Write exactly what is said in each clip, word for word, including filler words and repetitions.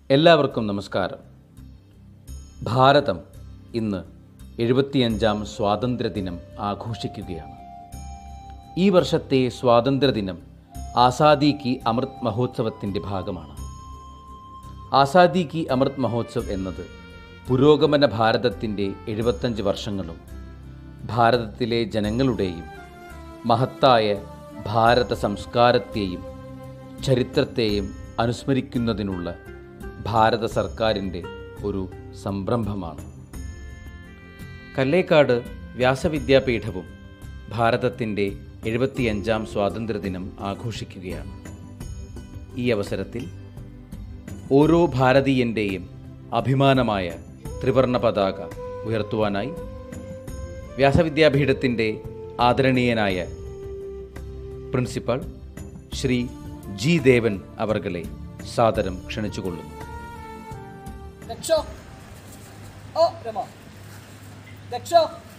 എല്ലാവർക്കും നമസ്കാരം. ഭാരതം ഇന്ന് എഴുപത്തിയഞ്ചാം സ്വാതന്ത്ര്യദിനം ആഘോഷിക്കുകയാണ്. ഈ വർഷത്തെ സ്വാതന്ത്ര്യദിനം ആസാദി കി അമൃത് മഹോത്സവത്തിൻ്റെ ഭാഗമാണ്. ആസാദി കി അമൃത് മഹോത്സവ് എന്നത് പുരോഗമന ഭാരതത്തിൻ്റെ എഴുപത്തഞ്ച് വർഷങ്ങളും ഭാരതത്തിലെ ജനങ്ങളുടെയും മഹത്തായ ഭാരത സംസ്കാരത്തെയും ചരിത്രത്തെയും അനുസ്മരിക്കുന്നതിനുള്ള ഭാരത സർക്കാരിൻ്റെ ഒരു സംരംഭമാണ്. കല്ലേക്കാട് വ്യാസവിദ്യാപീഠവും ഭാരതത്തിൻ്റെ എഴുപത്തിയഞ്ചാം സ്വാതന്ത്ര്യദിനം ആഘോഷിക്കുകയാണ്. ഈ അവസരത്തിൽ ഓരോ ഭാരതീയൻ്റെയും അഭിമാനമായ ത്രിവർണ്ണ പതാക ഉയർത്തുവാനായി വ്യാസവിദ്യാപീഠത്തിൻ്റെ ആദരണീയനായ പ്രിൻസിപ്പൽ ശ്രീ ജി ദേവൻ അവർകളെ സാദരം ക്ഷണിച്ചുകൊള്ളുന്നു. ദക്ഷോ ഓ രമ ദക്ഷോ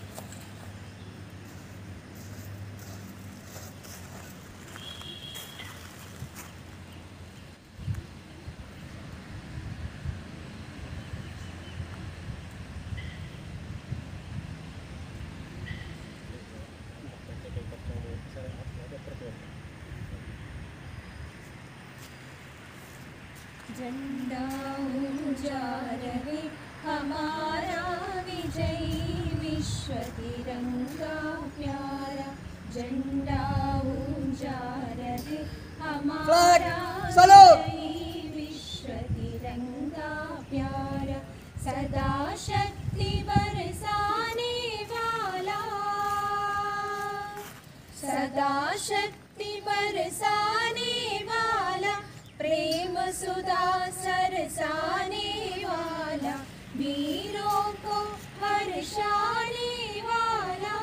झंडा ऊंचा रहे हमारा विजयी विश्व तिरंगा प्यारा. झंडा ऊंचा रहे हमारा विजयी विश्व तिरंगा प्यारा. सदा शक्ति बरसाने वाला, सदा शक्ति बरसाने वाला, प्रेम सुधा सरसाने वाला, वीरों को हर्षाने वाला,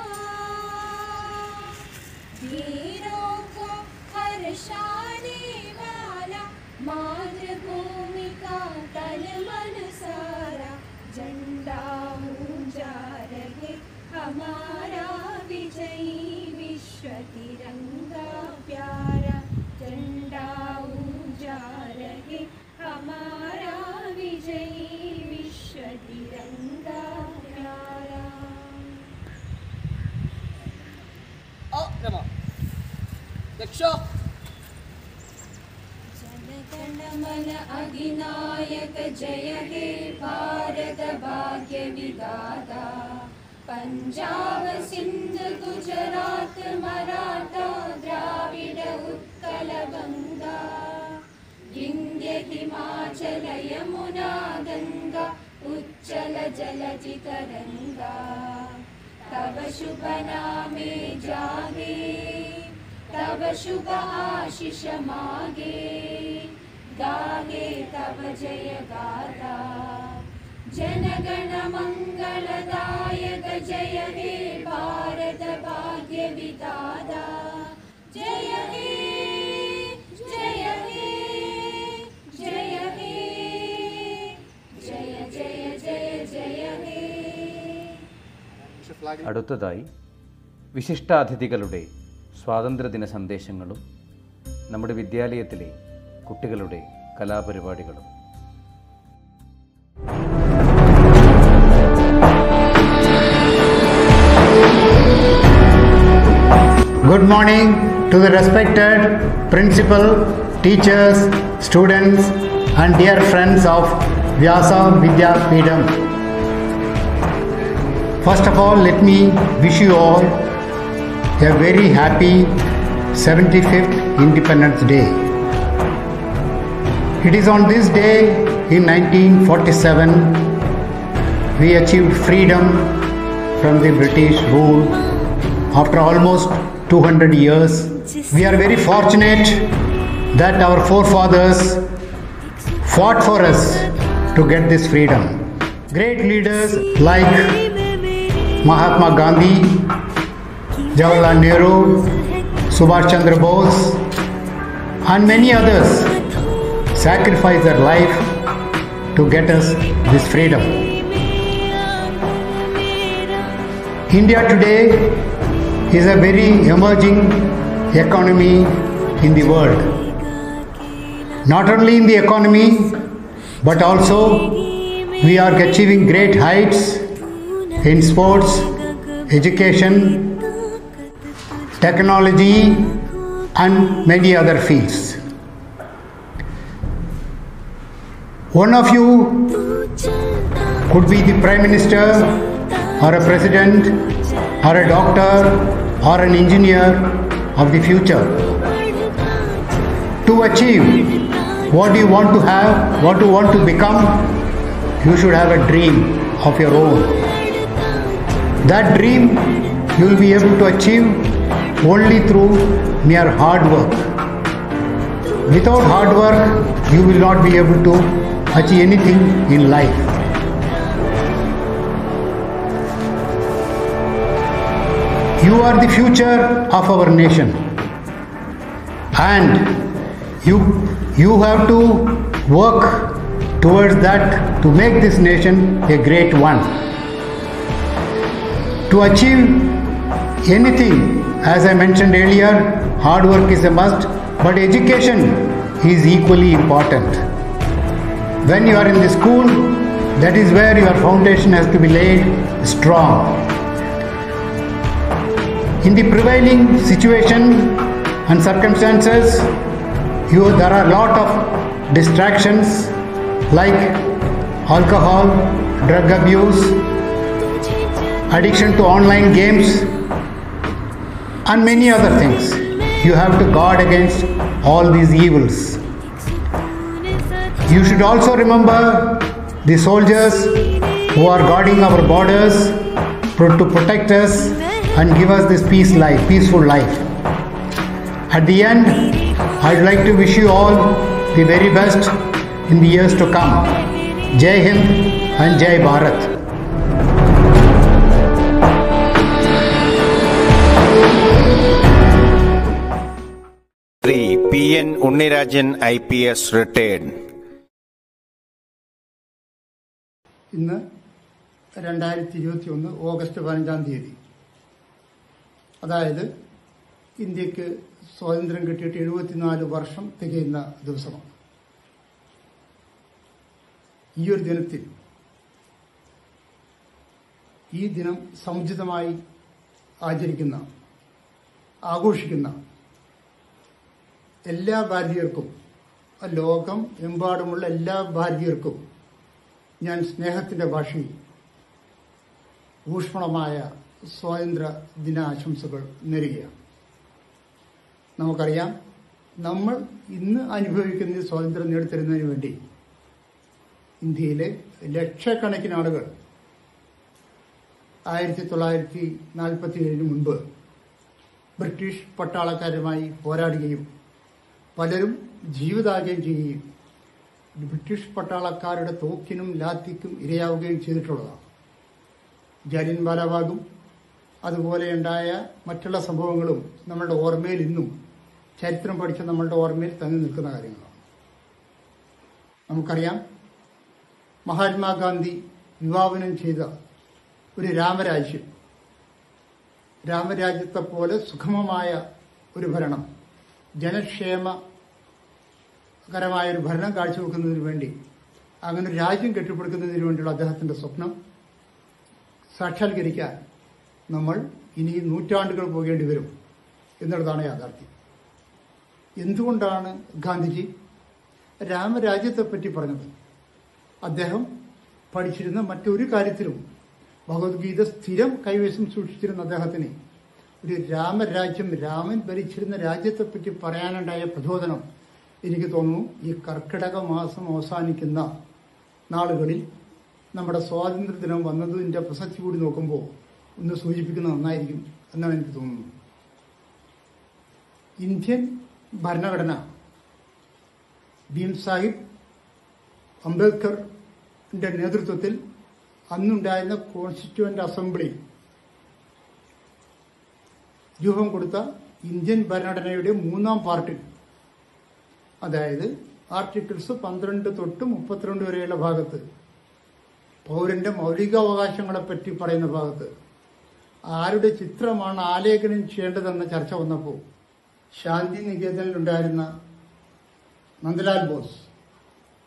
वीरों को हर्षाने वाला, मातृभूमि का तन मन सारा. झंडा ऊंचा रहे हमारा विजयी विश्व तिरंगा प्यारा. झंडा ऊंचा रहे हमारा विजयी विश्व तिरंगा प्यारा. ഓ രമ ദക്ഷോ जनगण मन अधिनायक जय हे भारत भाग्य विधाता. पंजाब सिंध गुजरात मराठा द्राविड उत्कल गंगा, विंध्य हिमाचल यमुना गंगा, उच्चल जलधि तरंगा. तब शुभ नामे जागे, तब शुभ आशीष मागे, गाहे तब जय गाथा. जनगण मंगलदायक जय हे भारत भाग्य विधाता. जय हे जय हे जय हे जय जय जय जय हे. അടുത്തതായി വിശിഷ്ടാതിഥികളുടെ സ്വാതന്ത്ര്യദിന സന്ദേശങ്ങളും നമ്മുടെ വിദ്യാലയത്തിലെ കുട്ടികളുടെ കലാപരിപാടികളും. Good morning to the respected principal, teachers, students and dear friends of Vyasa Vidyapeetham. First of all, let me wish you all a very happy seventy-fifth Independence Day. It is on this day in nineteen forty-seven we achieved freedom from the British rule. After almost two hundred years, we are very fortunate that our forefathers fought for us to get this freedom. Great leaders like Mahatma Gandhi, Jawaharlal Nehru, Subhash Chandra Bose and many others sacrificed their life to get us this freedom. India today is a very emerging economy in the world. Not only in the economy, but also we are achieving great heights in sports, education, technology, and many other fields. One of you could be the Prime Minister, or a President, or a doctor, or an engineer of the future. To achieve what you want to have, what you want to become, you should have a dream of your own. That dream you will be able to achieve only through mere hard work. Without hard work, you will not be able to achieve anything in life. You are the future of our nation, and you, you have to work towards that to make this nation a great one. To achieve anything, as I mentioned earlier, hard work is a must, but education is equally important. When you are in the school, that is where your foundation has to be laid strong. In the prevailing situation and circumstances, you, there are a lot of distractions like alcohol, drug abuse, addiction to online games, and many other things. You have to guard against all these evils. You should also remember the soldiers who are guarding our borders to protect us and give us this peace life, peaceful life. At the end, I'd like to wish you all the very best in the years to come. Jai Hind and Jai Bharat. Three P N Unnirajan I P S retired. ഇന്ന് രണ്ടായിരത്തി ഇരുപത്തി ഒന്ന് August പതിനഞ്ചാം തീയതി, അതായത് ഇന്ത്യക്ക് സ്വാതന്ത്ര്യം കിട്ടിയിട്ട് എഴുപത്തിനാല് വർഷം തികയുന്ന ദിവസമാണ്. ഈ ഒരു ദിനത്തിൽ ഈ ദിനം സമുചിതമായി ആചരിക്കുന്ന, ആഘോഷിക്കുന്ന എല്ലാ ഭാരതീയർക്കും, ലോകം എമ്പാടുമുള്ള എല്ലാ ഭാരതീയർക്കും ഞാൻ സ്നേഹത്തിന്റെ ഭാഷയിൽ ഊഷ്മളമായ സ്വാതന്ത്ര്യ ദിനാശംസകൾ നേരുകയാണ്. നമുക്കറിയാം, നമ്മൾ ഇന്ന് അനുഭവിക്കുന്ന സ്വാതന്ത്ര്യം നേടിത്തരുന്നതിന് വേണ്ടി ഇന്ത്യയിലെ ലക്ഷക്കണക്കിന് ആളുകൾ ആയിരത്തി തൊള്ളായിരത്തി നാൽപ്പത്തി ഏഴിന് മുൻപ് ബ്രിട്ടീഷ് പട്ടാളക്കാരുമായി പോരാടുകയും പലരും ജീവിതാചയം ചെയ്യുകയും ബ്രിട്ടീഷ് പട്ടാളക്കാരുടെ തോക്കിനും ലാത്തിക്കും ഇരയാവുകയും ചെയ്തിട്ടുള്ളതാണ്. ജാലിയൻ വാലാബാഗും അതുപോലെ ഉണ്ടായ മറ്റുള്ള സംഭവങ്ങളും നമ്മളുടെ ഓർമ്മയിൽ ഇന്നും, ചരിത്രം പഠിച്ച നമ്മളുടെ ഓർമ്മയിൽ തങ്ങി നിൽക്കുന്ന കാര്യങ്ങളാണ്. നമുക്കറിയാം, മഹാത്മാഗാന്ധി വിഭാവനം ചെയ്ത ഒരു രാമരാജ്യം, രാമരാജ്യത്തെ പോലെ സുഗമമായ ഒരു ഭരണം, ജനക്ഷേമകരമായ ഒരു ഭരണം കാഴ്ചവെക്കുന്നതിന് വേണ്ടി, അങ്ങനെ ഒരു രാജ്യം കെട്ടിപ്പടുക്കുന്നതിന് വേണ്ടിയുള്ള അദ്ദേഹത്തിന്റെ സ്വപ്നം സാക്ഷാത്കരിക്കാൻ നമ്മൾ ഇനി നൂറ്റാണ്ടുകൾ പോകേണ്ടി വരും എന്നുള്ളതാണ് യാഥാർത്ഥ്യം. എന്തുകൊണ്ടാണ് ഗാന്ധിജി രാമരാജ്യത്തെപ്പറ്റി പറഞ്ഞത്? അദ്ദേഹം പഠിച്ചിരുന്ന മറ്റൊരു കാര്യത്തിലും ഭഗവത്ഗീത സ്ഥിരം കൈവശം സൂക്ഷിച്ചിരുന്ന അദ്ദേഹത്തിന് ഒരു രാമരാജ്യം, രാമൻ ഭരിച്ചിരുന്ന രാജ്യത്തെപ്പറ്റി പറയാനുണ്ടായ പ്രചോദനം എനിക്ക് തോന്നുന്നു ഈ കർക്കിടക മാസം അവസാനിക്കുന്ന നാളുകളിൽ നമ്മുടെ സ്വാതന്ത്ര്യദിനം വന്നതിന്റെ പ്രസക്തി കൂടി നോക്കുമ്പോൾ ഒന്ന് സൂചിപ്പിക്കുന്നത് നന്നായിരിക്കും എന്നാണ് എനിക്ക് തോന്നുന്നത്. ഇന്ത്യൻ ഭരണഘടന ഭീം സാഹിബ് അംബേദ്കറിന്റെ നേതൃത്വത്തിൽ അന്നുണ്ടായിരുന്ന കോൺസ്റ്റിറ്റ്യൂവന്റ് അസംബ്ലി രൂപം കൊടുത്ത ഇന്ത്യൻ ഭരണഘടനയുടെ മൂന്നാം പാർട്ടിൽ, അതായത് ആർട്ടിക്കിൾസ് പന്ത്രണ്ട് തൊട്ട് മുപ്പത്തിരണ്ട് വരെയുള്ള ഭാഗത്ത്, പൗരന്റെ മൗലികാവകാശങ്ങളെപ്പറ്റി പറയുന്ന ഭാഗത്ത് ആരുടെ ചിത്രമാണ് ആലേഖനം ചെയ്യേണ്ടതെന്ന ചർച്ച വന്നപ്പോൾ ശാന്തി നികേതനിലുണ്ടായിരുന്ന നന്ദലാൽ ബോസ്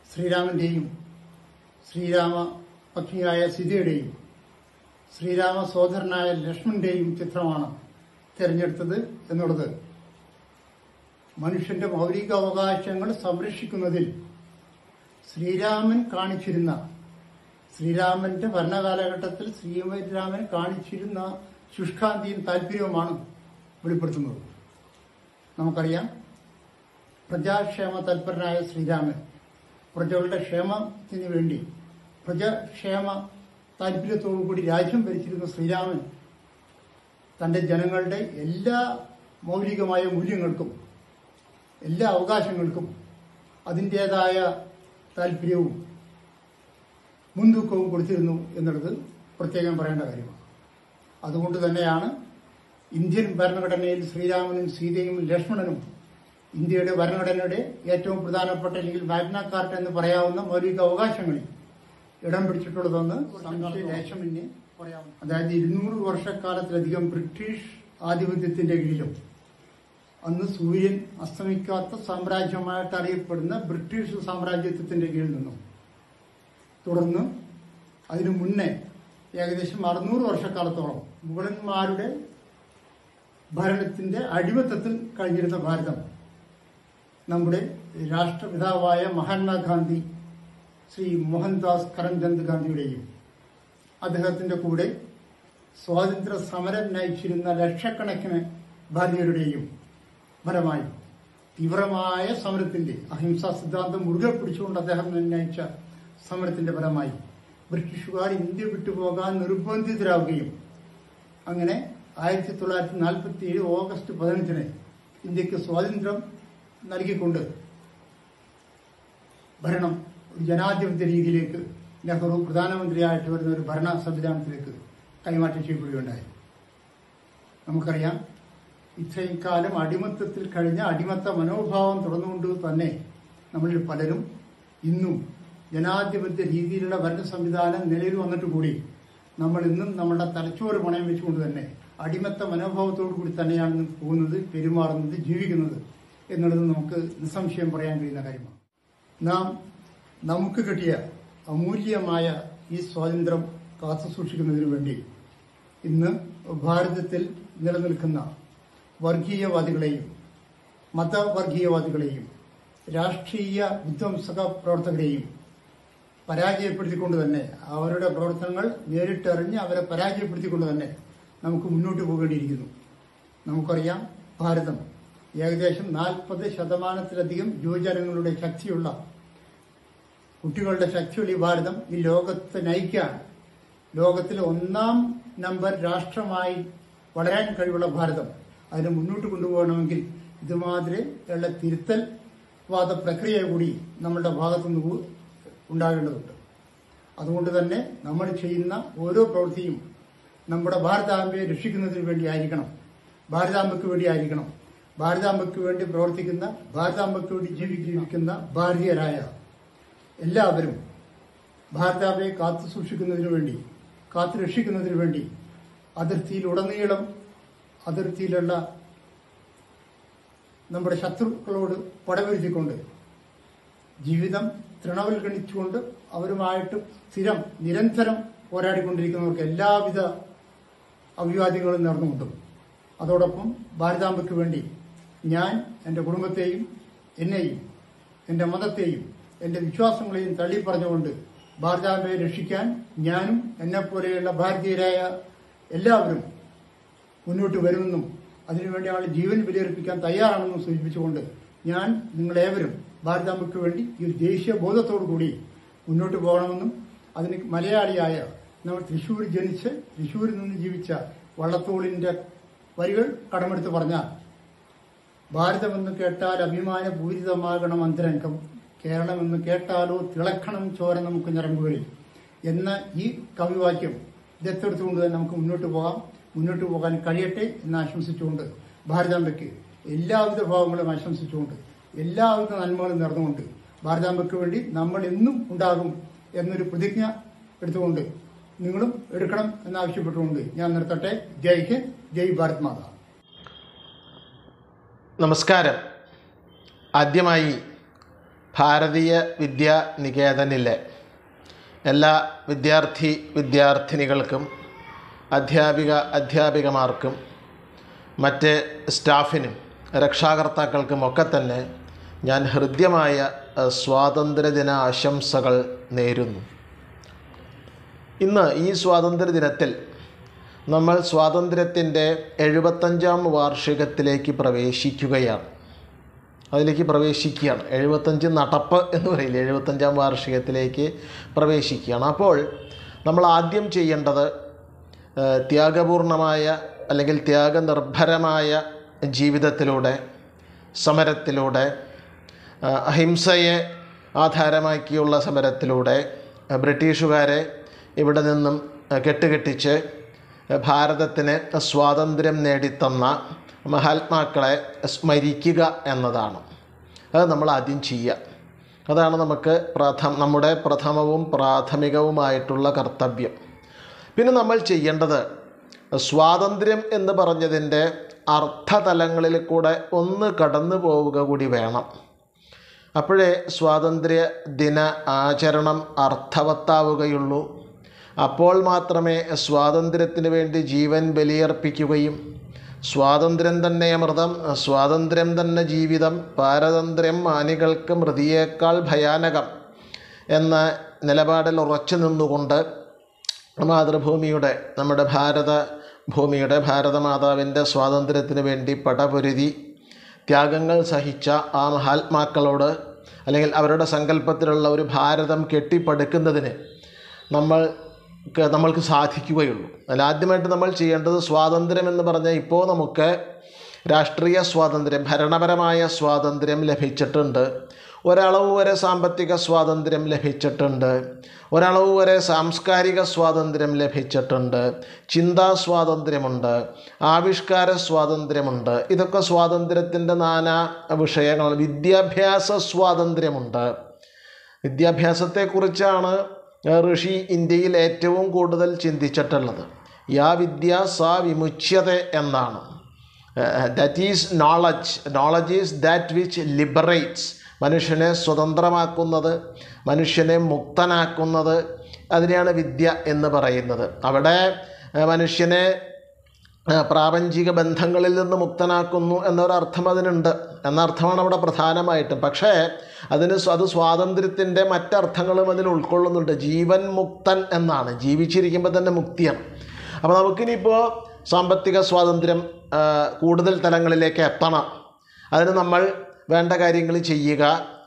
ശ്രീരാമൻ്റെയും ശ്രീരാമ പത്നിയായ സീതയുടെയും ശ്രീരാമ സോദരനായ ലക്ഷ്മണന്റെയും ചിത്രമാണ് തിരഞ്ഞെടുത്തത് എന്നുള്ളത് മനുഷ്യന്റെ മൗലിക അവകാശങ്ങൾ സംരക്ഷിക്കുന്നതിൽ ശ്രീരാമൻ കാണിച്ചിരുന്ന ശ്രീരാമന്റെ ഭരണകാലഘട്ടത്തിൽ ശ്രീരാമൻ കാണിച്ചിരുന്ന ശുഷ്കാന്തിയും താല്പര്യവുമാണ് വെളിപ്പെടുത്തുന്നത്. നമുക്കറിയാം, പ്രജാക്ഷേമ തൽപരനായ ശ്രീരാമൻ പ്രജകളുടെ ക്ഷേമത്തിന് വേണ്ടി പ്രജാക്ഷേമ താല്പര്യത്തോടുകൂടി രാജ്യം ഭരിച്ചിരുന്ന ശ്രീരാമൻ തന്റെ ജനങ്ങളുടെ എല്ലാ മൗലികമായ മൂല്യങ്ങൾക്കും എല്ലാ അവകാശങ്ങൾക്കും അതിൻ്റേതായ താല്പര്യവും മുൻതൂക്കവും കൊടുത്തിരുന്നു എന്നുള്ളത് പ്രത്യേകം പറയേണ്ട കാര്യമാണ്. അതുകൊണ്ട് തന്നെയാണ് ഇന്ത്യൻ ഭരണഘടനയിൽ ശ്രീരാമനും സീതയും ലക്ഷ്മണനും ഇന്ത്യയുടെ ഭരണഘടനയുടെ ഏറ്റവും പ്രധാനപ്പെട്ട അല്ലെങ്കിൽ മാഗ്ന കാർട്ട എന്ന് പറയാവുന്ന മൗലിക അവകാശങ്ങളിൽ ഇടം പിടിച്ചിട്ടുള്ളതെന്ന് ലേശമിന്നെ പറയാം. അതായത് ഇരുന്നൂറ് വർഷക്കാലത്തിലധികം ബ്രിട്ടീഷ് ആധിപത്യത്തിന്റെ കീഴിലും അന്ന് സൂര്യൻ അസ്തമിക്കാത്ത സാമ്രാജ്യമായിട്ട് അറിയപ്പെടുന്ന ബ്രിട്ടീഷ് സാമ്രാജ്യത്വത്തിന്റെ കീഴിൽ നിന്നും തുടർന്ന് അതിനു മുന്നേ ഏകദേശം അറുന്നൂറ് വർഷക്കാലത്തോളം മുഗളന്മാരുടെ ഭരണത്തിന്റെ അടിമത്തത്തിൽ കഴിഞ്ഞിരുന്ന ഭാരതം നമ്മുടെ രാഷ്ട്രപിതാവായ മഹാത്മാഗാന്ധി ശ്രീ മോഹൻദാസ് കരംചന്ദ് ഗാന്ധിയുടെയും അദ്ദേഹത്തിന്റെ കൂടെ സ്വാതന്ത്ര്യ സമരം നയിച്ചിരുന്ന ലക്ഷക്കണക്കിന് ഭാരതീയരുടെയും ഫലമായി തീവ്രമായ സമരത്തിന്റെ അഹിംസാ സിദ്ധാന്തം മുറുകെ പിടിച്ചുകൊണ്ട് അദ്ദേഹം നയിച്ച സമരത്തിന്റെ ഫലമായി ബ്രിട്ടീഷുകാർ ഇന്ത്യ വിട്ടുപോകാൻ നിർബന്ധിതരാവുകയും അങ്ങനെ ആയിരത്തി തൊള്ളായിരത്തി നാൽപ്പത്തി ഏഴ് ഓഗസ്റ്റ് പതിനഞ്ചിന് ഇന്ത്യക്ക് സ്വാതന്ത്ര്യം നൽകിക്കൊണ്ട് ഭരണം ഒരു ജനാധിപത്യ രീതിയിലേക്ക് നെഹ്റു പ്രധാനമന്ത്രിയായിട്ട് വരുന്ന ഒരു ഭരണ സംവിധാനത്തിലേക്ക് കൈമാറ്റം ചെയ്യപ്പെടുകയുണ്ടായി. നമുക്കറിയാം, ഇത്രയും കാലം അടിമത്തത്തിൽ കഴിഞ്ഞ അടിമത്ത മനോഭാവം തുടർന്നുകൊണ്ട് തന്നെ നമ്മളിൽ പലരും ഇന്നും ജനാധിപത്യ രീതിയിലുള്ള ഭരണ സംവിധാനം നിലയിൽ വന്നിട്ട് കൂടി നമ്മൾ ഇന്നും നമ്മുടെ തലച്ചോറ് പണയം വെച്ചുകൊണ്ട് തന്നെ അടിമത്ത മനോഭാവത്തോടു കൂടി തന്നെയാണ് പോകുന്നത്, പെരുമാറുന്നത്, ജീവിക്കുന്നത് എന്നുള്ളത് നമുക്ക് നിസ്സംശയം പറയാൻ കഴിയുന്ന കാര്യമാണ്. നാം നമുക്ക് കിട്ടിയ അമൂല്യമായ ഈ സ്വാതന്ത്ര്യം കാത്തുസൂക്ഷിക്കുന്നതിനു വേണ്ടി ഇന്ന് ഭാരതത്തിൽ നിലനിൽക്കുന്ന വർഗീയവാദികളെയും മതവർഗീയവാദികളെയും രാഷ്ട്രീയ വിധ്വംസക പ്രവർത്തകരെയും പരാജയപ്പെടുത്തിക്കൊണ്ട് തന്നെ അവരുടെ പ്രവർത്തനങ്ങൾ നേരിട്ടറിഞ്ഞ് അവരെ പരാജയപ്പെടുത്തിക്കൊണ്ട് തന്നെ നമുക്ക് മുന്നോട്ട് പോകേണ്ടിയിരിക്കുന്നു. നമുക്കറിയാം, ഭാരതം ഏകദേശം നാൽപ്പത് ശതമാനത്തിലധികം യുവജനങ്ങളുടെ ശക്തിയുള്ള കുട്ടികളുടെ ശക്തിയുള്ള ഈ ഭാരതം ഈ ലോകത്തെ നയിക്കാൻ ലോകത്തിലെ ഒന്നാം നമ്പർ രാഷ്ട്രമായി വളരാൻ കഴിവുള്ള ഭാരതം അതിനെ മുന്നോട്ട് കൊണ്ടുപോകണമെങ്കിൽ ഇതുമാതിരി ഉള്ള തിരുത്തൽ വാദ പ്രക്രിയ കൂടി നമ്മളുടെ ഭാഗത്തുനിന്ന് ഉണ്ടാകേണ്ടതുണ്ട്. അതുകൊണ്ട് തന്നെ നമ്മൾ ചെയ്യുന്ന ഓരോ പ്രവൃത്തിയും നമ്മുടെ ഭാരതാംബയെ രക്ഷിക്കുന്നതിന് വേണ്ടി ആയിരിക്കണം, ഭാരതാംബയ്ക്ക് വേണ്ടി ആയിരിക്കണം. ഭാരതാംബയ്ക്ക് വേണ്ടി പ്രവർത്തിക്കുന്ന, ഭാരതാംബയ്ക്ക് വേണ്ടി ജീവിക്കുന്ന ഭാരതീയരായ എല്ലാവരും ഭാരതാംബയെ കാത്തു സൂക്ഷിക്കുന്നതിനു വേണ്ടി, കാത്തു രക്ഷിക്കുന്നതിനു വേണ്ടി അതിർത്തിയിലുടനീളം അതിർത്തിയിലുള്ള നമ്മുടെ ശത്രുക്കളോട് പടവരുത്തിക്കൊണ്ട് ജീവിതം തൃണവൽഗണിച്ചുകൊണ്ട് അവരുമായിട്ട് സ്ഥിരം നിരന്തരം പോരാടിക്കൊണ്ടിരിക്കുന്നവർക്ക് എല്ലാവിധ അഭിവാദ്യങ്ങളും നേർന്നുകൊണ്ടും അതോടൊപ്പം ഭാരതാംബയ്ക്ക് വേണ്ടി ഞാൻ എൻ്റെ കുടുംബത്തെയും എന്നെയും എൻ്റെ മതത്തെയും എൻ്റെ വിശ്വാസങ്ങളെയും തള്ളിപ്പറഞ്ഞുകൊണ്ട് ഭാരതാംബയെ രക്ഷിക്കാൻ ഞാനും എന്നെപ്പോലെയുള്ള ഭാരതീയരായ എല്ലാവരും മുന്നോട്ട് വരുമെന്നും അതിനുവേണ്ടി അവളുടെ ജീവൻ ബലിയർപ്പിക്കാൻ തയ്യാറാണെന്നും സൂചിപ്പിച്ചുകൊണ്ട് ഞാൻ നിങ്ങളേവരും ഭാരതാംബയ്ക്ക് വേണ്ടി ഈ ഒരു ദേശീയ ബോധത്തോടു കൂടി മുന്നോട്ട് പോകണമെന്നും അതിന് മലയാളിയായ നമ്മൾ തൃശ്ശൂർ ജനിച്ച് തൃശ്ശൂരിൽ നിന്ന് ജീവിച്ച വള്ളത്തോളിന്റെ വരികൾ കടമെടുത്ത് പറഞ്ഞാൽ, ഭാരതമെന്ന് കേട്ടാൽ അഭിമാനപൂരിതമാകണം അന്തരംഗം, കേരളമെന്ന് കേട്ടാലോ തിളക്കണം ചോര നമുക്ക് ഞരമ്പുകളിൽ എന്ന ഈ കവിവാക്യം ദത്തെടുത്തുകൊണ്ട് തന്നെ നമുക്ക് മുന്നോട്ട് പോകാം, മുന്നോട്ട് പോകാൻ കഴിയട്ടെ എന്ന് ആശംസിച്ചുകൊണ്ട് ഭാരതാംബയ്ക്ക് എല്ലാവിധ ഭാവങ്ങളും ആശംസിച്ചുകൊണ്ട് എല്ലാവിധ നന്മകളും നേർന്നുകൊണ്ട് ഭാരതാംബയ്ക്ക് വേണ്ടി നമ്മൾ എന്നും ഉണ്ടാകും എന്നൊരു പ്രതിജ്ഞ എടുത്തുകൊണ്ട് നിങ്ങളും എടുക്കണം എന്നാവശ്യപ്പെട്ടുകൊണ്ട് ഞാൻ നിർത്തട്ടെ. ജയ് ഹിന്ദ്, ജയ് ഭാരത് മാത. നമസ്കാരം. ആദ്യമായി ഭാരതീയ വിദ്യാ നികേതനിലെ എല്ലാ വിദ്യാർത്ഥി വിദ്യാർത്ഥിനികൾക്കും അധ്യാപിക അധ്യാപികമാർക്കും മറ്റ് സ്റ്റാഫിനും രക്ഷാകർത്താക്കൾക്കുമൊക്കെ തന്നെ ഞാൻ ഹൃദ്യമായ സ്വാതന്ത്ര്യദിന ആശംസകൾ നേരുന്നു. ഇന്ന് ഈ സ്വാതന്ത്ര്യദിനത്തിൽ നമ്മൾ സ്വാതന്ത്ര്യത്തിൻ്റെ എഴുപത്തഞ്ചാം വാർഷികത്തിലേക്ക് പ്രവേശിക്കുകയാണ്. അതിലേക്ക് പ്രവേശിക്കുകയാണ് എഴുപത്തഞ്ച് നടപ്പ് എന്ന് പറയില്ല, എഴുപത്തഞ്ചാം വാർഷികത്തിലേക്ക് പ്രവേശിക്കുകയാണ്. അപ്പോൾ നമ്മൾ ആദ്യം ചെയ്യേണ്ടത് ത്യാഗപൂർണമായ അല്ലെങ്കിൽ ത്യാഗനിർഭരമായ ജീവിതത്തിലൂടെ, സമരത്തിലൂടെ, അഹിംസയെ ആധാരമാക്കിയുള്ള സമരത്തിലൂടെ ബ്രിട്ടീഷുകാരെ ഇവിടെ നിന്നും കെട്ടുകെട്ടിച്ച് ഭാരതത്തിന് സ്വാതന്ത്ര്യം നേടിത്തന്ന മഹാത്മാക്കളെ സ്മരിക്കുക എന്നതാണ്. അത് നമ്മൾ ആദ്യം ചെയ്യുക. അതാണ് നമുക്ക് പ്രഥമ നമ്മുടെ പ്രഥമവും പ്രാഥമികവുമായിട്ടുള്ള കർത്തവ്യം. പിന്നെ നമ്മൾ ചെയ്യേണ്ടത് സ്വാതന്ത്ര്യം എന്ന് പറഞ്ഞതിൻ്റെ അർത്ഥതലങ്ങളിൽ കൂടെ ഒന്ന് കടന്നു പോവുക കൂടി വേണം. അപ്പോഴേ സ്വാതന്ത്ര്യ ദിന ആചരണം അർത്ഥവത്താവുകയുള്ളൂ. അപ്പോൾ മാത്രമേ സ്വാതന്ത്ര്യത്തിന് വേണ്ടി ജീവൻ ബലിയർപ്പിക്കുകയും സ്വാതന്ത്ര്യം തന്നെ അമൃതം, സ്വാതന്ത്ര്യം തന്നെ ജീവിതം, പാരതന്ത്ര്യം മാനികൾക്ക് മൃതിയേക്കാൾ ഭയാനകം എന്ന നിലപാടിൽ ഉറച്ചു നിന്നുകൊണ്ട് മാതൃഭൂമിയുടെ, നമ്മുടെ ഭാരത ഭൂമിയുടെ, ഭാരതമാതാവിൻ്റെ സ്വാതന്ത്ര്യത്തിന് വേണ്ടി പടപൊരുതി ത്യാഗങ്ങൾ സഹിച്ച ആ മഹാത്മാക്കളോട്, അല്ലെങ്കിൽ അവരുടെ സങ്കല്പത്തിലുള്ള ഒരു ഭാരതം കെട്ടിപ്പടുക്കുന്നതിന് നമ്മൾ നമ്മൾക്ക് സാധിക്കുകയുള്ളൂ. അതിൽ ആദ്യമായിട്ട് നമ്മൾ ചെയ്യേണ്ടത് സ്വാതന്ത്ര്യം എന്ന് പറഞ്ഞാൽ, ഇപ്പോൾ നമുക്ക് രാഷ്ട്രീയ സ്വാതന്ത്ര്യം, ഭരണപരമായ സ്വാതന്ത്ര്യം ലഭിച്ചിട്ടുണ്ട്, ഒരളവ് വരെ സാമ്പത്തിക സ്വാതന്ത്ര്യം ലഭിച്ചിട്ടുണ്ട്, ഒരളവ് വരെ സാംസ്കാരിക സ്വാതന്ത്ര്യം ലഭിച്ചിട്ടുണ്ട്, ചിന്താ സ്വാതന്ത്ര്യമുണ്ട്, ആവിഷ്കാര സ്വാതന്ത്ര്യമുണ്ട്. ഇതൊക്കെ സ്വാതന്ത്ര്യത്തിൻ്റെ നാനാ വിഷയങ്ങൾ. വിദ്യാഭ്യാസ സ്വാതന്ത്ര്യമുണ്ട്. വിദ്യാഭ്യാസത്തെക്കുറിച്ചാണ് ഋഷി ഇന്ത്യയിൽ ഏറ്റവും കൂടുതൽ ചിന്തിച്ചിട്ടുള്ളത്. യാ വിദ്യ സാ വിമുച്യത്തെ എന്നാണ്. That is knowledge. Knowledge is that which liberates. മനുഷ്യനെ സ്വതന്ത്രമാക്കുന്നത്, മനുഷ്യനെ മുക്തനാക്കുന്നത്, അതിനെയാണ് വിദ്യ എന്ന് പറയുന്നത്. അവിടെ മനുഷ്യനെ പ്രാപഞ്ചിക ബന്ധങ്ങളിൽ നിന്ന് മുക്തനാക്കുന്നു എന്നൊരർത്ഥം അതിനുണ്ട്, എന്നർത്ഥമാണ് അവിടെ പ്രധാനമായിട്ടും. പക്ഷേ അതിന് അത് സ്വാതന്ത്ര്യത്തിൻ്റെ മറ്റർത്ഥങ്ങളും അതിൽ ഉൾക്കൊള്ളുന്നുണ്ട്. ജീവൻ മുക്തൻ എന്നാണ്, ജീവിച്ചിരിക്കുമ്പോൾ തന്നെ മുക്തിയാണ്. അപ്പോൾ നമുക്കിനിപ്പോൾ സാമ്പത്തിക സ്വാതന്ത്ര്യം കൂടുതൽ തലങ്ങളിലേക്ക് എത്തണം. അതിന് നമ്മൾ വേണ്ട കാര്യങ്ങൾ ചെയ്യുക.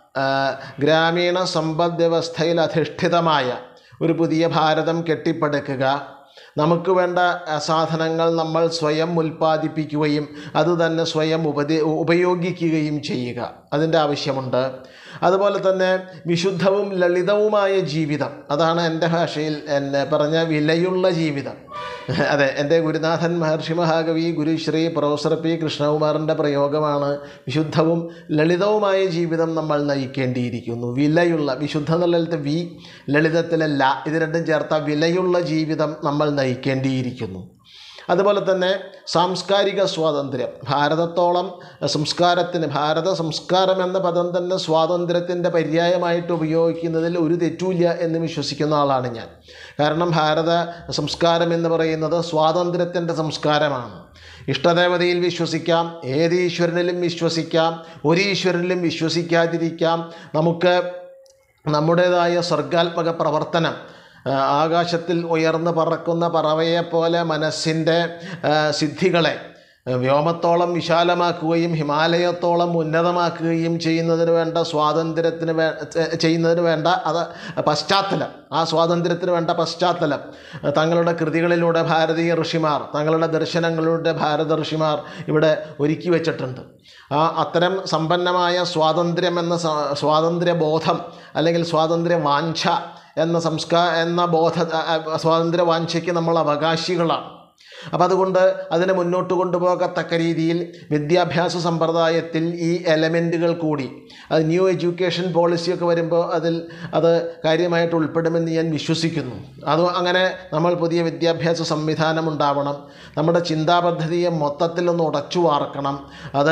ഗ്രാമീണ സമ്പദ് വ്യവസ്ഥയിൽ അധിഷ്ഠിതമായ ഒരു പുതിയ ഭാരതം കെട്ടിപ്പടുക്കുക. നമുക്ക് വേണ്ട സാധനങ്ങൾ നമ്മൾ സ്വയം ഉൽപ്പാദിപ്പിക്കുകയും അതുതന്നെ സ്വയം ഉപദേ ഉപയോഗിക്കുകയും ചെയ്യുക. അതിൻ്റെ ആവശ്യമുണ്ട്. അതുപോലെ തന്നെ വിശുദ്ധവും ലളിതവുമായ ജീവിതം, അതാണ് എൻ്റെ ഭാഷയിൽ എന്നെ പറഞ്ഞ വിലയുള്ള ജീവിതം. അതെ, എൻ്റെ ഗുരുനാഥൻ മഹർഷി മഹാകവി ഗുരുശ്രീ പ്രൊഫസർ പി കൃഷ്ണകുമാറിൻ്റെ പ്രയോഗമാണ്. വിശുദ്ധവും ലളിതവുമായ ജീവിതം നമ്മൾ നയിക്കേണ്ടിയിരിക്കുന്നു. വിലയുള്ള, വിശുദ്ധ എന്നുള്ളത് വി, ലളിതത്തിലല്ല, ഇത് രണ്ടും ചേർത്ത വിലയുള്ള ജീവിതം നമ്മൾ നയിക്കേണ്ടിയിരിക്കുന്നു. അതുപോലെ തന്നെ സാംസ്കാരിക സ്വാതന്ത്ര്യം. ഭാരതത്തോളം സംസ്കാരത്തിന്, ഭാരത സംസ്കാരം എന്ന പദം തന്നെ സ്വാതന്ത്ര്യത്തിൻ്റെ പര്യായമായിട്ട് ഉപയോഗിക്കുന്നതിൽ ഒരു തെറ്റുമില്ല എന്ന് വിശ്വസിക്കുന്ന ആളാണ് ഞാൻ. കാരണം ഭാരത സംസ്കാരം എന്ന് പറയുന്നത് സ്വാതന്ത്ര്യത്തിൻ്റെ സംസ്കാരമാണ്. ഇഷ്ടദേവതയിൽ വിശ്വസിക്കാം, ഏത് ഈശ്വരനിലും വിശ്വസിക്കാം, ഒരു ഈശ്വരനിലും വിശ്വസിക്കാതിരിക്കാം. നമുക്ക് നമ്മുടേതായ സർഗാത്മക പ്രവർത്തനം, ആകാശത്തിൽ ഉയർന്നു പറക്കുന്ന പറവയെപ്പോലെ മനസ്സിൻ്റെ സിദ്ധികളെ വ്യോമത്തോളം വിശാലമാക്കുകയും ഹിമാലയത്തോളം ഉന്നതമാക്കുകയും ചെയ്യുന്നതിന് വേണ്ട സ്വാതന്ത്ര്യത്തിന് വേ ചെയ്യുന്നതിന് വേണ്ട അത് പശ്ചാത്തലം, ആ സ്വാതന്ത്ര്യത്തിന് വേണ്ട പശ്ചാത്തലം തങ്ങളുടെ കൃതികളിലൂടെ ഭാരതീയ ഋഷിമാർ, തങ്ങളുടെ ദർശനങ്ങളിലൂടെ ഭാരത ഋഷിമാർ ഇവിടെ ഒരുക്കി വച്ചിട്ടുണ്ട്. ആ അത്തരം സമ്പന്നമായ സ്വാതന്ത്ര്യം എന്ന സ്വാതന്ത്ര്യ ബോധം അല്ലെങ്കിൽ സ്വാതന്ത്ര്യ വാഞ്ഛ എന്ന സംസ്കാര എന്ന ബോധ സ്വാതന്ത്ര്യ വാഞ്ഛയ്ക്ക് നമ്മൾ അവകാശികളാണ്. അപ്പം അതുകൊണ്ട് അതിനെ മുന്നോട്ട് കൊണ്ടുപോകത്തക്ക രീതിയിൽ വിദ്യാഭ്യാസ സമ്പ്രദായത്തിൽ ഈ എലമെൻറ്റുകൾ കൂടി, അത് ന്യൂ എഡ്യൂക്കേഷൻ പോളിസിയൊക്കെ വരുമ്പോൾ അതിൽ അത് കാര്യമായിട്ട് ഉൾപ്പെടുമെന്ന് ഞാൻ വിശ്വസിക്കുന്നു. അത് അങ്ങനെ നമ്മൾ പുതിയ വിദ്യാഭ്യാസ സംവിധാനം ഉണ്ടാവണം. നമ്മുടെ ചിന്താപദ്ധതിയെ മൊത്തത്തിലൊന്ന് ഉടച്ചു വാർക്കണം. അത്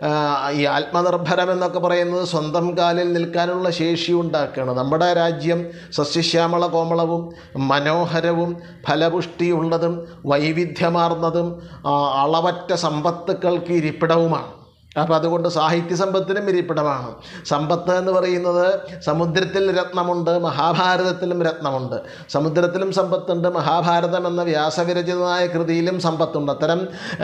ഈ ആത്മനിർഭരം എന്നൊക്കെ പറയുന്നത് സ്വന്തം കാലിൽ നിൽക്കാനുള്ള ശേഷി ഉണ്ടാക്കുകയാണ്. നമ്മുടെ രാജ്യം സസ്യശ്യാമള കോമളവും മനോഹരവും ഫലപുഷ്ടിയുള്ളതും വൈവിധ്യമാർന്നതും അളവറ്റ സമ്പത്തുക്കൾക്ക് ഇരിപ്പിടവുമാണ്. അപ്പോൾ അതുകൊണ്ട് സാഹിത്യ സമ്പത്തിനും ഇരിപ്പിടമാണ്. സമ്പത്ത് എന്ന് പറയുന്നത് സമുദ്രത്തിൽ രത്നമുണ്ട്, മഹാഭാരതത്തിലും രത്നമുണ്ട്. സമുദ്രത്തിലും സമ്പത്തുണ്ട്, മഹാഭാരതം എന്ന വ്യാസവിരചിതമായ കൃതിയിലും സമ്പത്തുണ്ട്. അത്തരം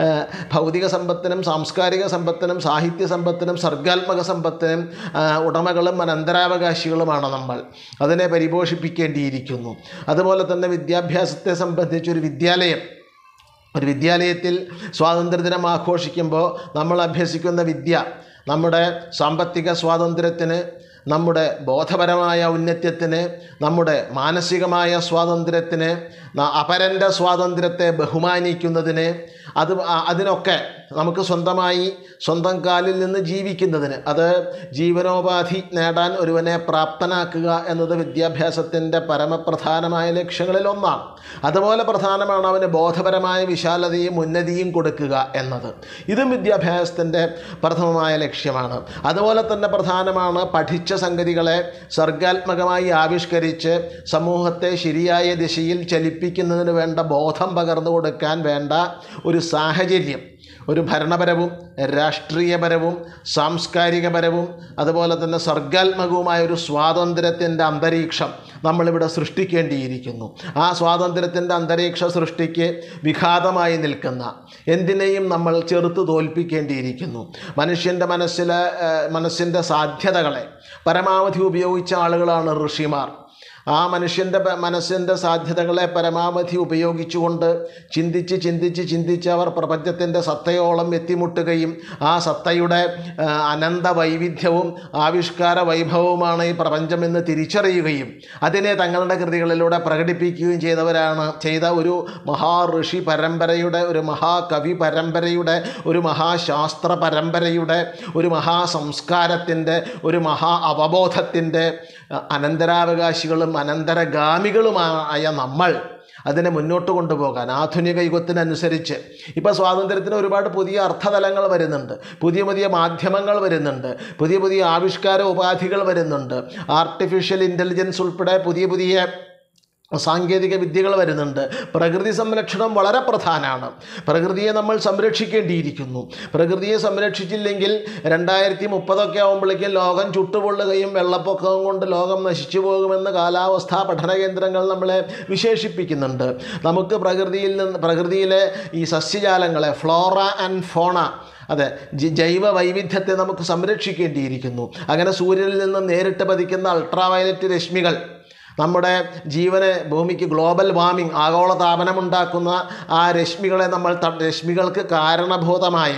ഭൗതിക സമ്പത്തിനും സാംസ്കാരിക സമ്പത്തിനും സാഹിത്യ സമ്പത്തിനും സർഗാത്മക സമ്പത്തിനും ഉടമകളും അനന്തരാവകാശികളുമാണ് നമ്മൾ. അതിനെ പരിപോഷിപ്പിക്കേണ്ടിയിരിക്കുന്നു. അതുപോലെ തന്നെ വിദ്യാഭ്യാസത്തെ സംബന്ധിച്ചൊരു വിദ്യാലയം ഒരു വിദ്യാലയത്തിൽ സ്വാതന്ത്ര്യദിനം ആഘോഷിക്കുമ്പോൾ നമ്മൾ അഭ്യസിക്കുന്ന വിദ്യ നമ്മുടെ സാമ്പത്തിക സ്വാതന്ത്ര്യത്തിന്, നമ്മുടെ ബോധപരമായ ഔന്നത്യത്തിന്, നമ്മുടെ മാനസികമായ സ്വാതന്ത്ര്യത്തിന്, അപരൻ്റെ സ്വാതന്ത്ര്യത്തെ ബഹുമാനിക്കുന്നതിന്, അത് അതിനൊക്കെ നമുക്ക് സ്വന്തമായി സ്വന്തം കാലിൽ നിന്ന് ജീവിക്കുന്നതിന്, അത് ജീവനോപാധി നേടാൻ ഒരുവനെ പ്രാപ്തനാക്കുക എന്നത് വിദ്യാഭ്യാസത്തിൻ്റെ പരമപ്രധാനമായ ലക്ഷ്യങ്ങളിലൊന്നാണ്. അതുപോലെ പ്രധാനമാണ് അവന് ബോധപരമായ വിശാലതയും ഉന്നതിയും കൊടുക്കുക എന്നത്. ഇതും വിദ്യാഭ്യാസത്തിൻ്റെ പ്രഥമമായ ലക്ഷ്യമാണ്. അതുപോലെ തന്നെ പ്രധാനമാണ് പഠിച്ച സംഗതികളെ സർഗാത്മകമായി ആവിഷ്കരിച്ച് സമൂഹത്തെ ശരിയായ ദിശയിൽ ചലിപ്പിക്കുന്നതിന് വേണ്ട ബോധം പകർന്നു കൊടുക്കാൻ വേണ്ട ഒരു സാഹചര്യം, ഒരു ഭരണപരവും രാഷ്ട്രീയപരവും സാംസ്കാരികപരവും അതുപോലെ തന്നെ സർഗാത്മകവുമായ ഒരു സ്വാതന്ത്ര്യത്തിൻ്റെ അന്തരീക്ഷം നമ്മളിവിടെ സൃഷ്ടിക്കേണ്ടിയിരിക്കുന്നു. ആ സ്വാതന്ത്ര്യത്തിൻ്റെ അന്തരീക്ഷ സൃഷ്ടിക്ക് വിഘാതമായി നിൽക്കുന്ന എന്തിനേയും നമ്മൾ ചെറുത്ത് തോൽപ്പിക്കേണ്ടിയിരിക്കുന്നു. മനുഷ്യൻ്റെ മനസ്സിലെ മനസ്സിൻ്റെ സാധ്യതകളെ പരമാവധി ഉപയോഗിച്ച ആളുകളാണ് ഋഷിമാർ. ആ മനുഷ്യൻ്റെ മനസ്സിൻ്റെ സാധ്യതകളെ പരമാവധി ഉപയോഗിച്ചുകൊണ്ട് ചിന്തിച്ച് ചിന്തിച്ച് ചിന്തിച്ച് അവർ പ്രപഞ്ചത്തിൻ്റെ സത്തയോളം എത്തിമുട്ടുകയും ആ സത്തയുടെ അനന്ത വൈവിധ്യവും ആവിഷ്കാര വൈഭവവുമാണ് ഈ പ്രപഞ്ചമെന്ന് തിരിച്ചറിയുകയും അതിനെ തങ്ങളുടെ കൃതികളിലൂടെ പ്രകടിപ്പിക്കുകയും ചെയ്തവരാണ് ചെയ്ത ഒരു മഹാ ഋഷി പരമ്പരയുടെ, ഒരു മഹാകവി പരമ്പരയുടെ, ഒരു മഹാശാസ്ത്ര പരമ്പരയുടെ, ഒരു മഹാസംസ്കാരത്തിൻ്റെ, ഒരു മഹാ അവബോധത്തിൻ്റെ അനന്തരാവകാശികളും അനന്തരഗാമികളുമായ നമ്മൾ അതിനെ മുന്നോട്ട് കൊണ്ടുപോകാൻ ആധുനിക യുഗത്തിനനുസരിച്ച് ഇപ്പോൾ സ്വാതന്ത്ര്യത്തിന് ഒരുപാട് പുതിയ അർത്ഥതലങ്ങൾ വരുന്നുണ്ട്, പുതിയ പുതിയ മാധ്യമങ്ങൾ വരുന്നുണ്ട്, പുതിയ പുതിയ ആവിഷ്കാര ഉപാധികൾ വരുന്നുണ്ട്, ആർട്ടിഫിഷ്യൽ ഇൻ്റലിജൻസ് ഉൾപ്പെടെ പുതിയ പുതിയ സാങ്കേതിക വിദ്യകൾ വരുന്നുണ്ട്. പ്രകൃതി സംരക്ഷണം വളരെ പ്രധാനമാണ്. പ്രകൃതിയെ നമ്മൾ സംരക്ഷിക്കേണ്ടിയിരിക്കുന്നു. പ്രകൃതിയെ സംരക്ഷിച്ചില്ലെങ്കിൽ രണ്ടായിരത്തി മുപ്പതൊക്കെ ആകുമ്പോഴേക്കും ലോകം ചുട്ടുപൊള്ളുകയും വെള്ളപ്പൊക്കവും കൊണ്ട് ലോകം നശിച്ചു പോകുമെന്ന് കാലാവസ്ഥാ പഠന കേന്ദ്രങ്ങൾ നമ്മളെ വിശേഷിപ്പിക്കുന്നുണ്ട്. നമുക്ക് പ്രകൃതിയിൽ നിന്ന് പ്രകൃതിയിലെ ഈ സസ്യജാലങ്ങളെ, ഫ്ലോറ ആൻഡ് ഫോണ, അതെ, ജൈവ വൈവിധ്യത്തെ നമുക്ക് സംരക്ഷിക്കേണ്ടിയിരിക്കുന്നു. അങ്ങനെ സൂര്യനിൽ നിന്ന് നേരിട്ട് പതിക്കുന്ന അൾട്രാവയലറ്റ് രശ്മികൾ നമ്മുടെ ജീവനെ, ഭൂമിക്ക് ഗ്ലോബൽ വാർമിംഗ്, ആഗോളതാപനമുണ്ടാക്കുന്ന ആ രശ്മികളെ നമ്മൾ രശ്മികൾക്ക് കാരണഭൂതമായ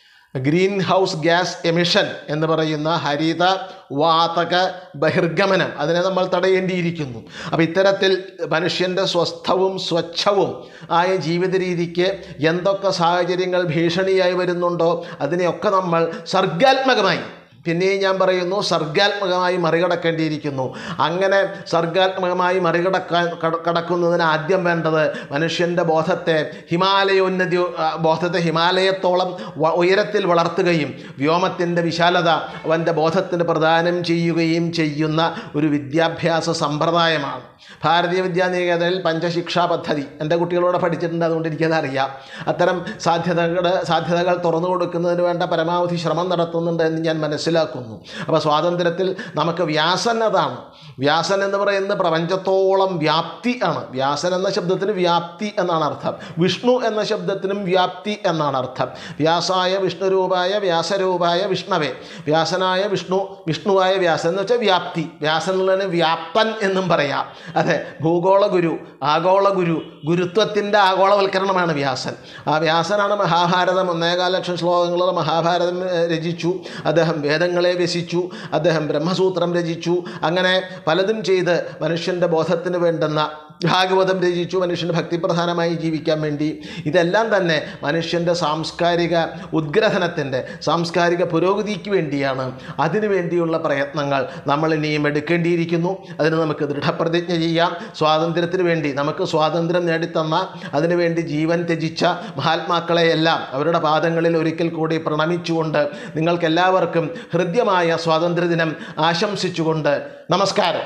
ഗ്രീൻ ഹൗസ് ഗ്യാസ് എമിഷൻ എന്ന് പറയുന്ന ഹരിത വാതക ബഹിർഗമനം, അതിനെ നമ്മൾ തടയേണ്ടിയിരിക്കുന്നു. അപ്പോൾ ഇത്തരത്തിൽ മനുഷ്യൻ്റെ സ്വസ്ഥവും സ്വച്ഛവും ആയ ജീവിത രീതിക്ക് എന്തൊക്കെ സാഹചര്യങ്ങൾ ഭീഷണിയായി വരുന്നുണ്ടോ അതിനെയൊക്കെ നമ്മൾ സർഗാത്മകമായി, പിന്നെയും ഞാൻ പറയുന്നു, സർഗാത്മകമായി മറികടക്കേണ്ടിയിരിക്കുന്നു. അങ്ങനെ സർഗാത്മകമായി മറികടക്കാൻ കടക്കുന്നതിന് ആദ്യം വേണ്ടത് മനുഷ്യൻ്റെ ബോധത്തെ ഹിമാലയോന്നതി ബോധത്തെ ഹിമാലയത്തോളം ഉയരത്തിൽ വളർത്തുകയും വ്യോമത്തിൻ്റെ വിശാലത അവൻ്റെ ബോധത്തിന് പ്രദാനം ചെയ്യുകയും ചെയ്യുന്ന ഒരു വിദ്യാഭ്യാസ സമ്പ്രദായമാണ്. ഭാരതീയ വിദ്യാനികേതനിൽ പഞ്ചശിക്ഷാ പദ്ധതി എൻ്റെ കുട്ടികളോട് പഠിച്ചിട്ടുണ്ട്, അതുകൊണ്ട് എനിക്കത് അറിയാം. അത്തരം സാധ്യതകളുടെ സാധ്യതകൾ തുറന്നു കൊടുക്കുന്നതിന് വേണ്ട പരമാവധി ശ്രമം നടത്തുന്നുണ്ട് എന്ന് ഞാൻ മനസ്സിലാക്കുന്നു. അപ്പോൾ സ്വാതന്ത്ര്യത്തിൽ നമുക്ക് വ്യാസൻ അതാണ്. വ്യാസൻ എന്ന് പറയുന്നത് പ്രപഞ്ചത്തോളം വ്യാപ്തി ആണ്. വ്യാസൻ എന്ന ശബ്ദത്തിന് വ്യാപ്തി എന്നാണ് അർത്ഥം. വിഷ്ണു എന്ന ശബ്ദത്തിനും വ്യാപ്തി എന്നാണ് അർത്ഥം. വ്യാസായ വിഷ്ണുരൂപായ വ്യാസരൂപായ വിഷ്ണവേ, വ്യാസനായ വിഷ്ണു, വിഷ്ണുവായ വ്യാസൻ എന്ന് വെച്ചാൽ വ്യാപ്തി. വ്യാസൻ എന്നുള്ളതിന് വ്യാപ്തൻ എന്നും പറയാം. അതെ, ഭൂഗോള ഗുരു, ആഗോള ഗുരു, ഗുരുത്വത്തിൻ്റെ ആഗോളവൽക്കരണമാണ് വ്യാസൻ. ആ വ്യാസനാണ് മഹാഭാരതം, ഒന്നേകാൽ ലക്ഷം ശ്ലോകങ്ങളുള്ള മഹാഭാരതം രചിച്ചു. അദ്ദേഹം വേദങ്ങളെ വ്യസിച്ചു, അദ്ദേഹം ബ്രഹ്മസൂത്രം രചിച്ചു. അങ്ങനെ പലതും ചെയ്ത് മനുഷ്യൻ്റെ ബോധത്തിന് വേണ്ടുന്ന ഭാഗവതം രചിച്ചു മനുഷ്യന് ഭക്തിപ്രധാനമായി ജീവിക്കാൻ വേണ്ടി. ഇതെല്ലാം തന്നെ മനുഷ്യൻ്റെ സാംസ്കാരിക ഉദ്ഗ്രഥനത്തിൻ്റെ സാംസ്കാരിക പുരോഗതിക്ക് വേണ്ടിയാണ്. അതിനു വേണ്ടിയുള്ള പ്രയത്നങ്ങൾ നമ്മൾ ഇനിയും എടുക്കേണ്ടിയിരിക്കുന്നു. അതിന് നമുക്ക് ദൃഢപ്രതിജ്ഞ ചെയ്യാം. സ്വാതന്ത്ര്യത്തിന് വേണ്ടി നമുക്ക് സ്വാതന്ത്ര്യം നേടിത്തന്ന, അതിനുവേണ്ടി ജീവൻ ത്യജിച്ച മഹാത്മാക്കളെയെല്ലാം അവരുടെ പാദങ്ങളിൽ ഒരിക്കൽ കൂടി പ്രണമിച്ചുകൊണ്ട് നിങ്ങൾക്കെല്ലാവർക്കും ഹൃദ്യമായ സ്വാതന്ത്ര്യദിനം ആശംസിച്ചുകൊണ്ട് നമസ്കാരം.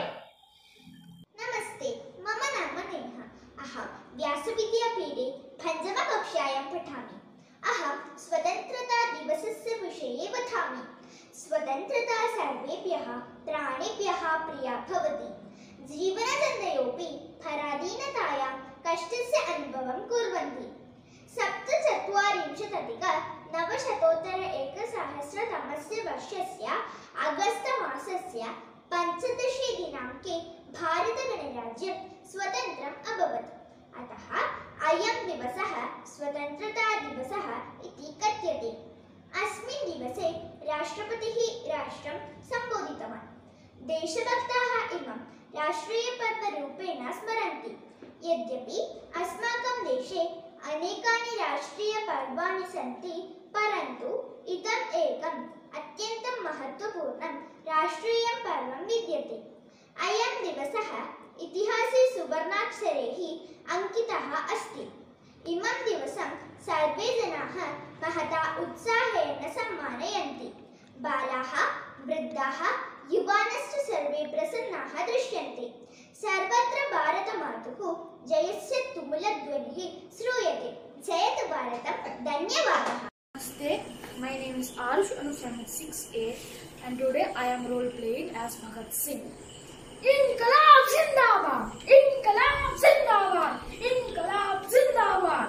नमस्ते, मम नाम नेहा. अहं व्यासविद्यापीठे पञ्चमकक्षायां पठामि. अहं स्वतन्त्रतादिवसस्य विषये वदामि. स्वतन्त्रता सर्वेभ्यः प्राणिभ्यः प्रिया भवति. जीवनदण्डयोऽपि पराधीनतायां कष्टस्य अनुभवं कुर्वन्ति. सप्तचत्वारिंशदधिक नवशतोत्तर एकसहस्रतमस्य वर्षस्य अगस्त मासस्य पञ्चदशे दिनाङ्के भारतगणराज्यं स्वतन्त्रम् अभवत्. अतः अयं दिवसः स्वतन्त्रतादिवसः इति कथ्यते. अस्मिन् दिवसे राष्ट्रपतिः राष्ट्रं सम्बोधितवान्. देशभक्ताः इमं राष्ट्रीयपर्वरूपेण स्मरन्ति. यद्यपि अस्माकं देशे अनेकानि राष्ट्रीयपर्वाणि सन्ति, परन्तु इदम् एकम् अत्यन्तं महत्त्वपूर्णं राष्ट्रीयं पर्वं विद्यते. अयं दिवसः इतिहासे सुवर्णाक्षरैः अङ्कितः अस्ति. इमं दिवसं सर्वे जनाः महता उत्साहेन सम्मानयन्ति. बालाः, वृद्धाः, युवानश्च सर्वे प्रसन्नाः दृश्यन्ते. सर्वत्र भारतमातुः जयस्य तुमुलध्वनिः श्रूयते. जयतु भारतं. धन्यवादः. Namaste, my name is Arush Anushan six A and today I am role playing as Bhagat Singh. Inqilab Zindabad! Inqilab Zindabad! Inqilab Zindabad!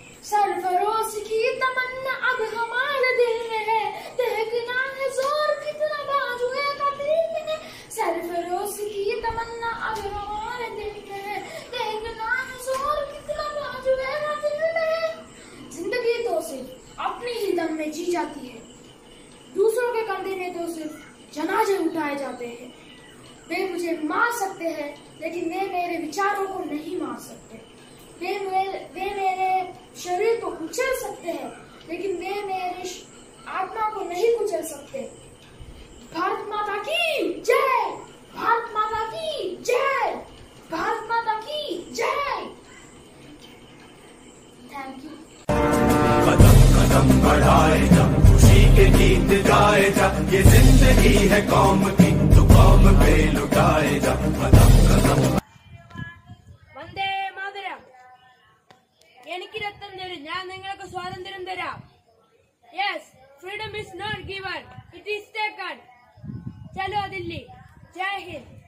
Sarfarosh की तमन्ना अब हमारे दिल में है, देखना है जोर कितना बाजुए का दिल में है. सरफरोश की तमन्ना अब हमारे दिल में है, देखना है जोर कितना बाजुए का दिल में है. जिंदगी तो सिर्फ अपनी ही दम में जी जाती है, दूसरों के कंधे में तो सिर्फ जनाजे उठाए जाते हैं. वे मुझे मार सकते हैं लेकिन वे मेरे विचारों को नहीं मार सकते. वे मेरे वे मेरे शरीर को कुचल सकते हैं लेकिन वे मेरे आत्मा को नहीं कुचल सकते. भारत माता की जय! भारत माता की जय! भारत माता की जय! Thank you. कदम कदम बढ़ाए जा, खुशी के गीत गाए जा, ये जिंदगी है कौम की, तो कौम पे लुटाए जा. कदम कदम. വന്ദേ മാതരം. എനിക്ക് രക്തം തരും, ഞാൻ നിങ്ങൾക്ക് സ്വാതന്ത്ര്യം തരാം. Yes, freedom is not given, it is taken. ചലോ ദില്ലി. ജയ് ഹിന്ദ്.